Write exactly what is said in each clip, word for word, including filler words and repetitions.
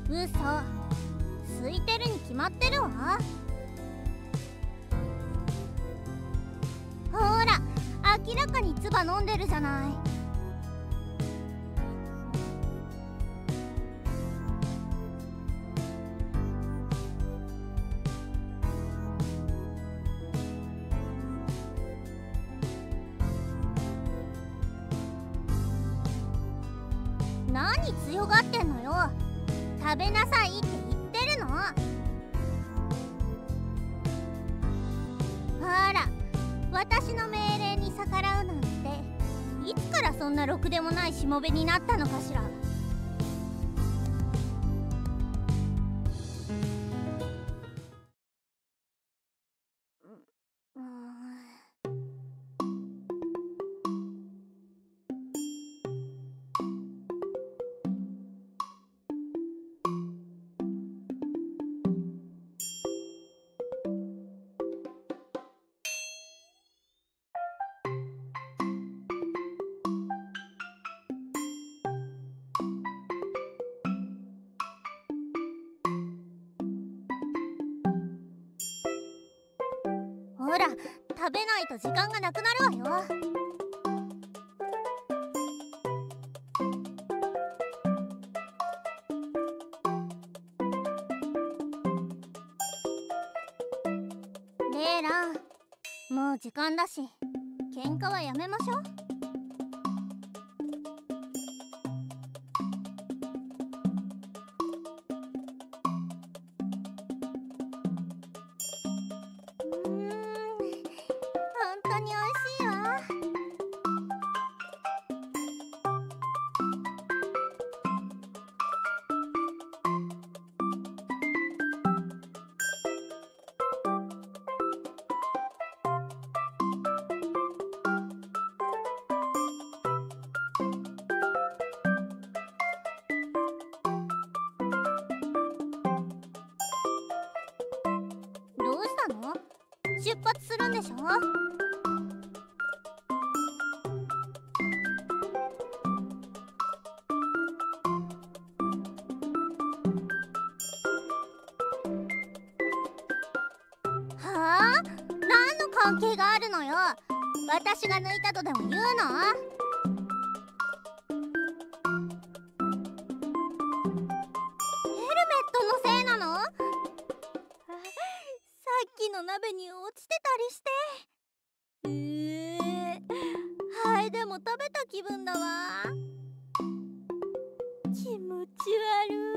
嘘、空いてるに決まってるわ。ほら、明らかに唾飲んでるじゃない。何強がってんのよ。食べなさいって言ってるの。ほら、私の命令に逆らうなんていつからそんなろくでもないしもべになったのかしら。ほら、食べないと時間がなくなるわよ。レイラン、もう時間だし喧嘩はやめましょう。出発するんでしょ。はあ？何の関係があるのよ。私が抜いたとでも言うの？鍋に落ちてたりして。えー、はい、でも食べた気分だわ。気持ち悪い。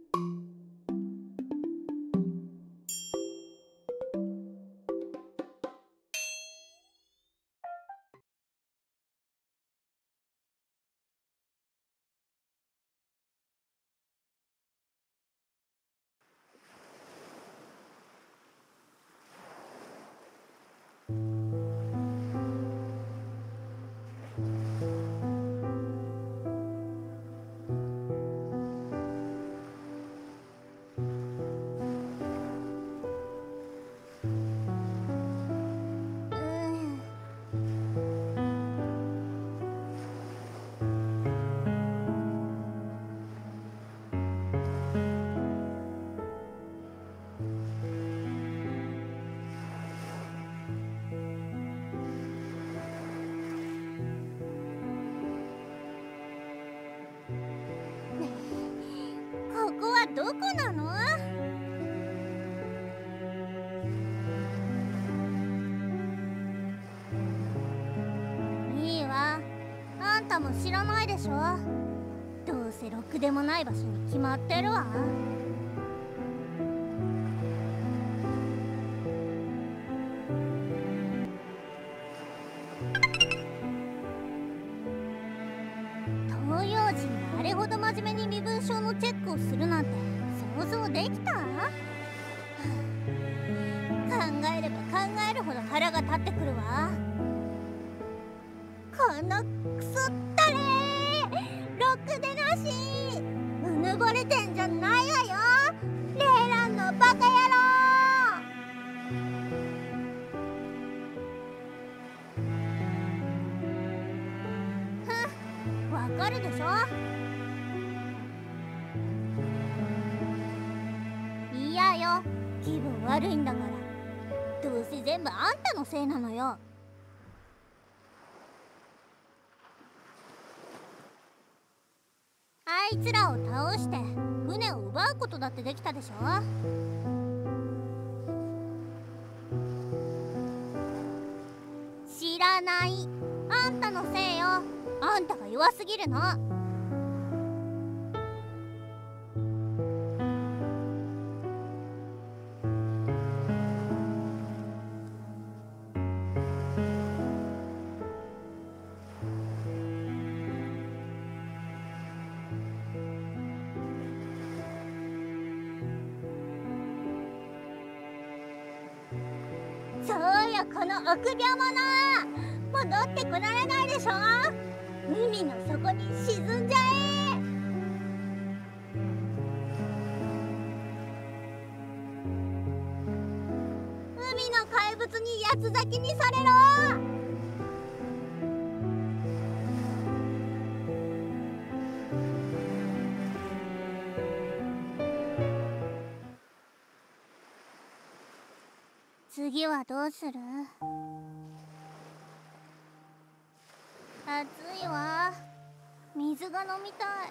どこなの？いいわ、あんたも知らないでしょ。どうせろくでもない場所に決まってるわ。東洋人があれほど真面目に身分証のチェックをするなんて想像できた？考えれば考えるほど腹が立ってくるわ。このクソったれー、ろくでなし、うぬぼれてんじゃないわよ、レイランのバカ野郎。ふん、わかるでしょ。 気分悪いんだから。どうせ全部あんたのせいなのよ。あいつらを倒して船を奪うことだってできたでしょ。知らない。あんたのせいよ。あんたが弱すぎるの。そうよ、この臆病者。戻ってこられないでしょ。海の底に沈んじゃえ。海の怪物に八つ咲きにされろ。次はどうする？暑いわ。水が飲みたい。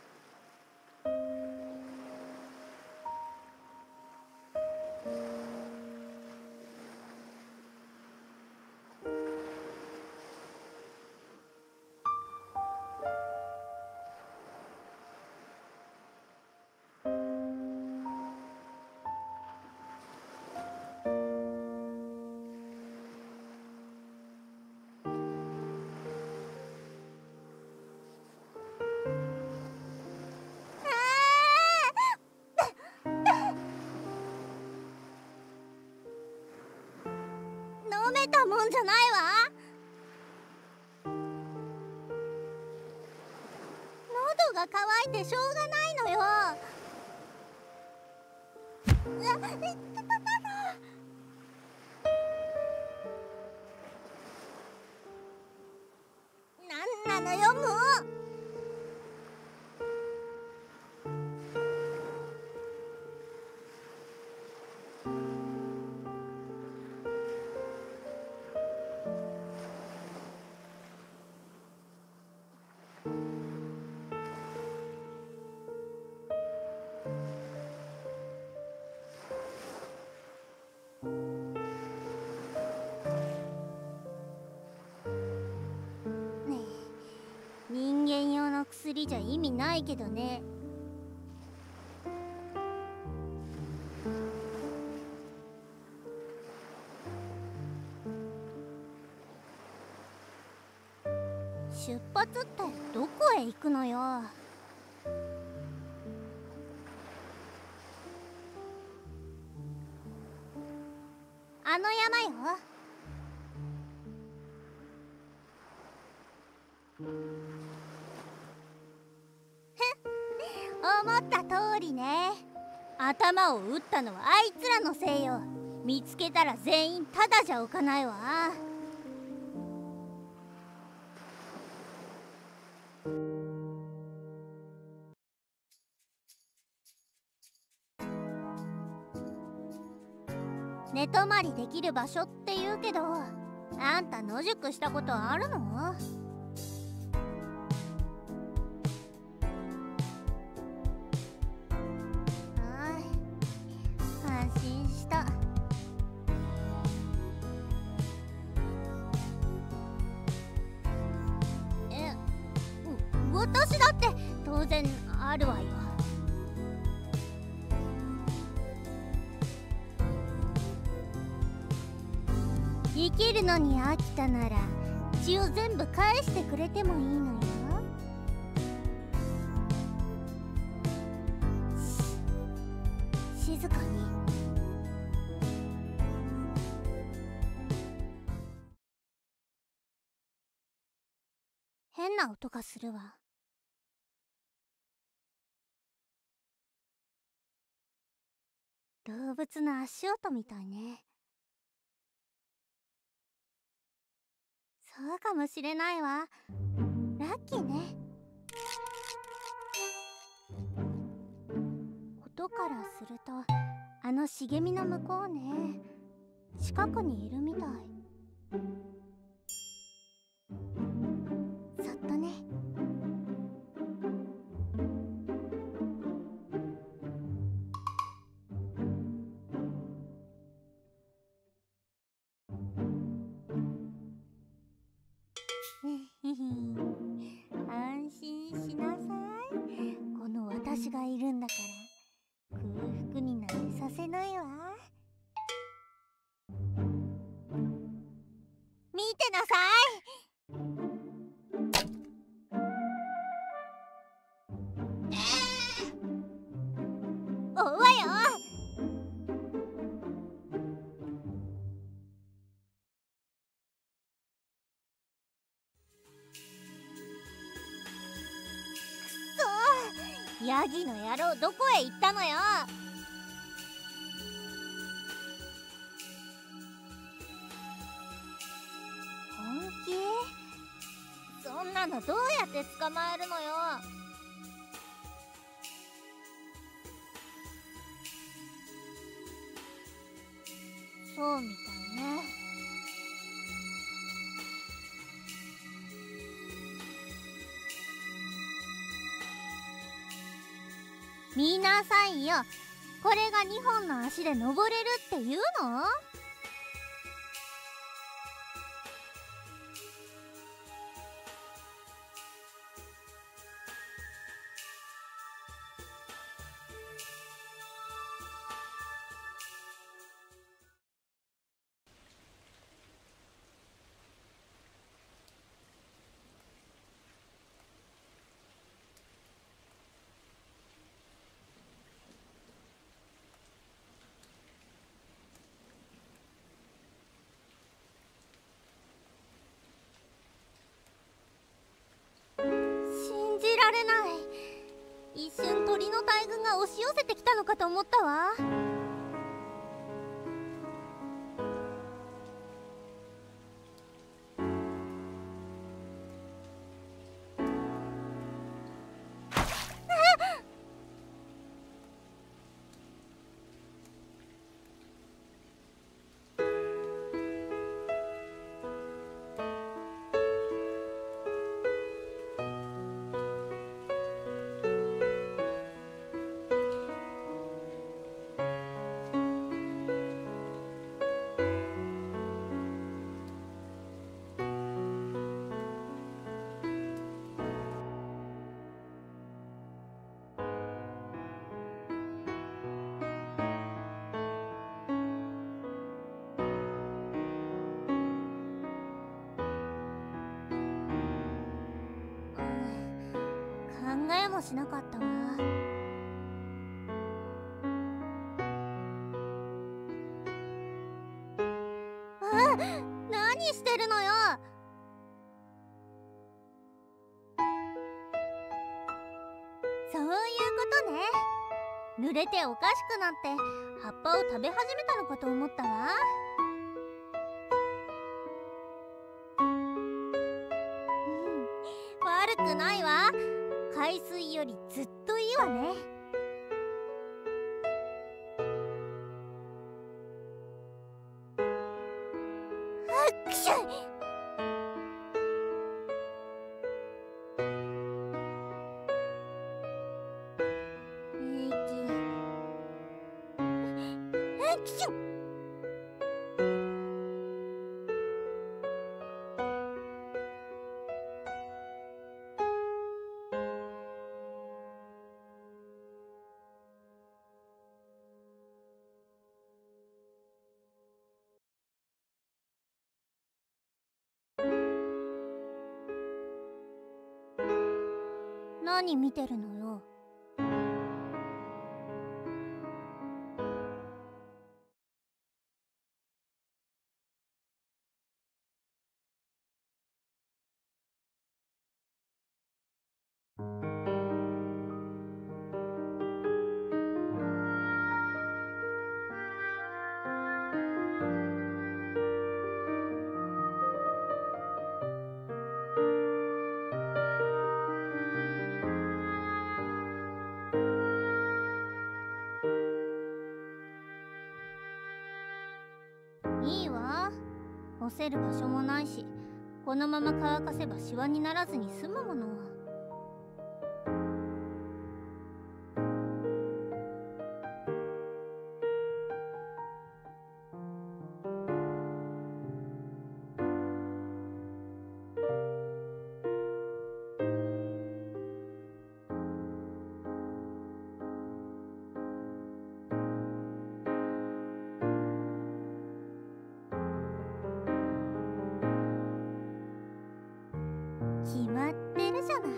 飲めたもんじゃないわ。喉が渇いてしょうがないのよ。うわっ、いったたたなんなのよもう。人間用の薬じゃ意味ないけどね。出発ってどこへ行くのよ。あの山よ。思った通りね。頭を打ったのはあいつらのせいよ。見つけたら全員ただじゃおかないわ。寝泊まりできる場所って言うけど、あんた野宿したことあるの？私だって当然あるわよ。生きるのに飽きたなら血を全部返してくれてもいいのよ。静かに。変な音がするわ。動物の足音みたいね。そうかもしれないわ。ラッキーね。音からするとああの茂みの向こうね。近くにいるみたい。そっとね。安心しなさい。この私がいるんだから空腹になんてさせないわ。見てなさい。追うわよ。ヤギの野郎、どこへ行ったのよ。本気？そんなのどうやって捕まえるのよ。そうみたいね。見なさいよ。これがにほんの足で登れるっていうの？信じられない。一瞬鳥の大群が押し寄せてきたのかと思ったわ。考えもしなかったわ。あ、何してるのよ。そういうことね。濡れておかしくなって葉っぱを食べ始めたのかと思ったわ。うん、悪くないわ。海水よりずっといいわね。あっくしゃい。平気。あっくしゃ。何見てるのよ。 乗せる場所もないし、このまま乾かせばシワにならずに済むもの。決まってるじゃない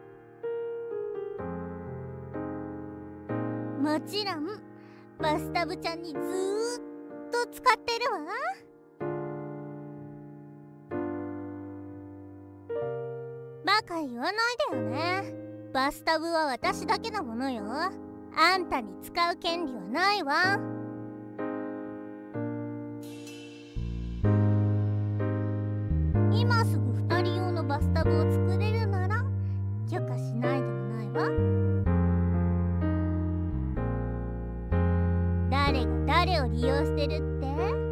。もちろんバスタブちゃんにずーっと使ってるわ。バカ言わないでよね。バスタブは私だけのものよ。あんたに使う権利はないわ。今すぐふたり用のバスタブを作れるなら許可しないでもないわ。誰が誰を利用してるって？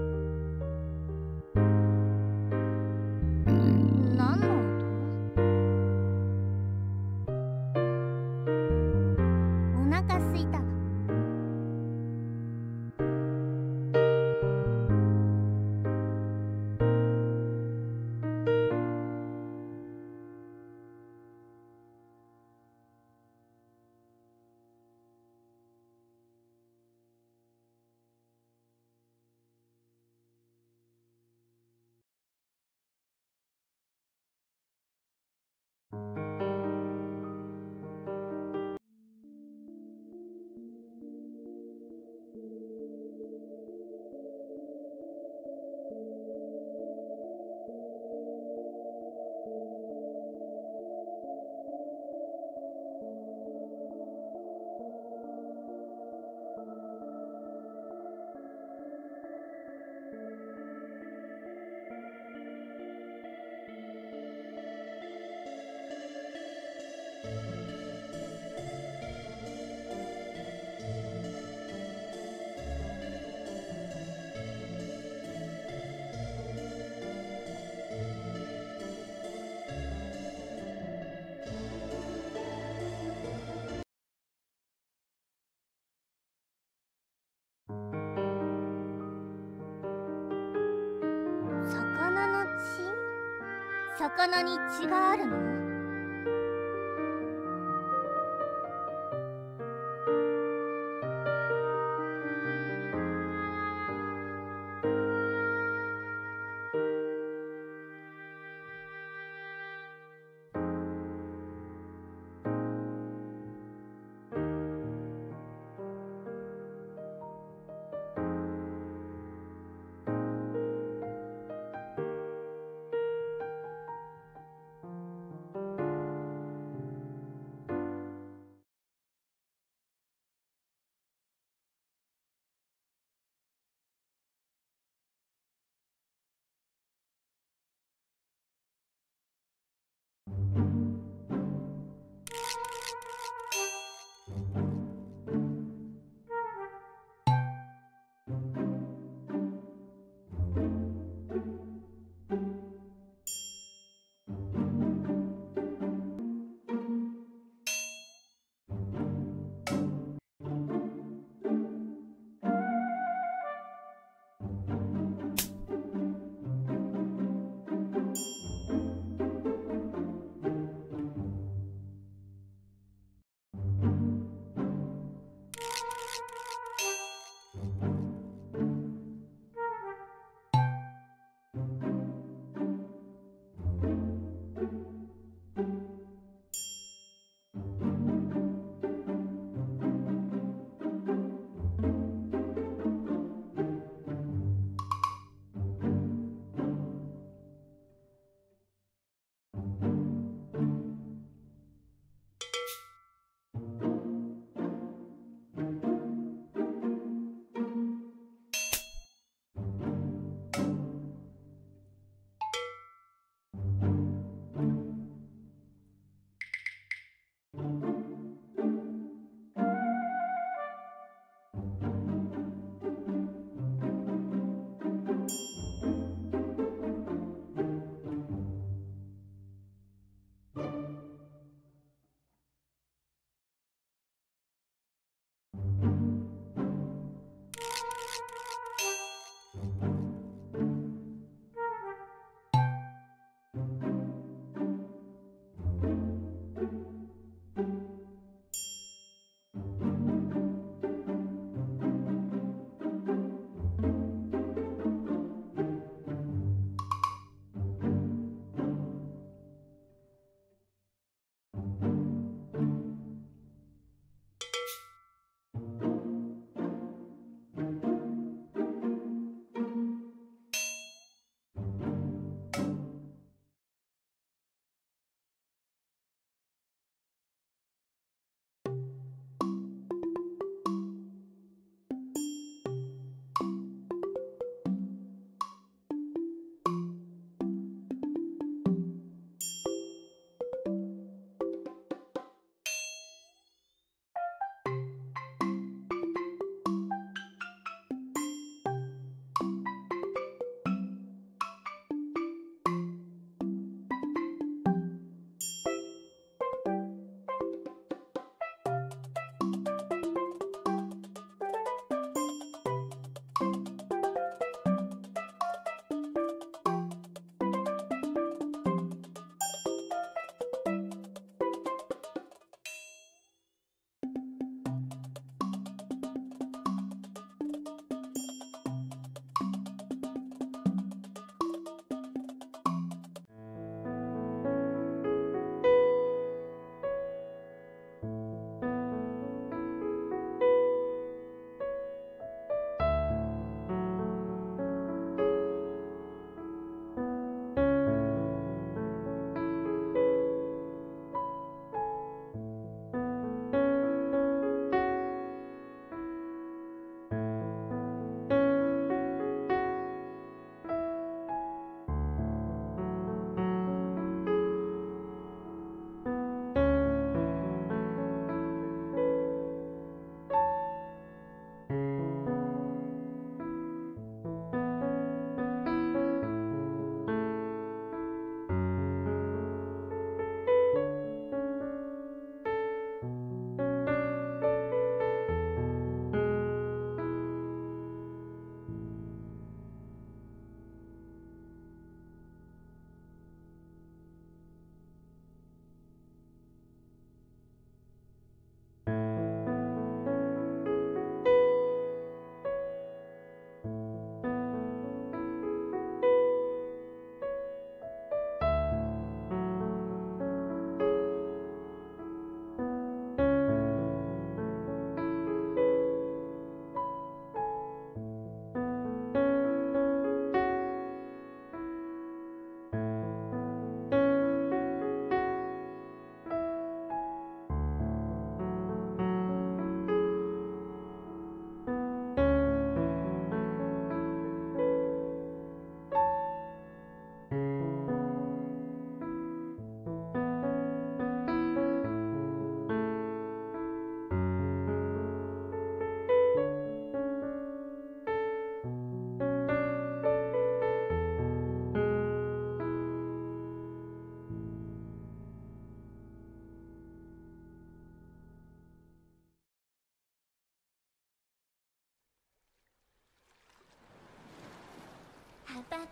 何の音？お腹すいた。魚の血？魚に血があるの？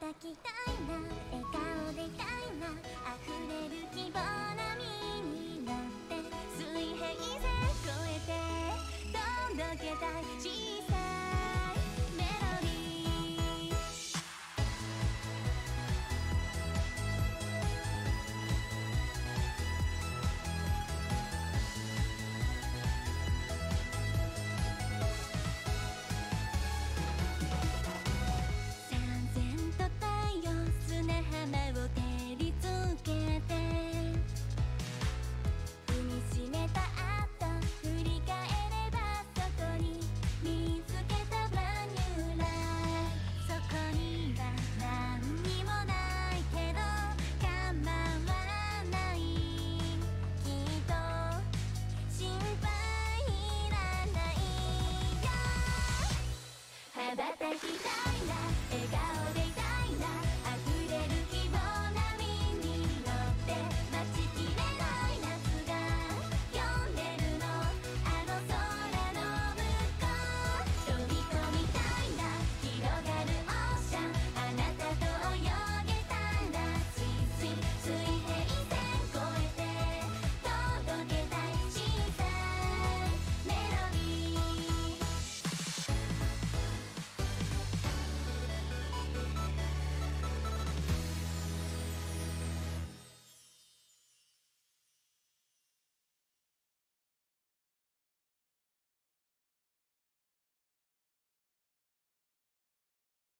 たきたいな、笑顔でたいな、溢れる希望波に乗って水平線越えて届けたい小さ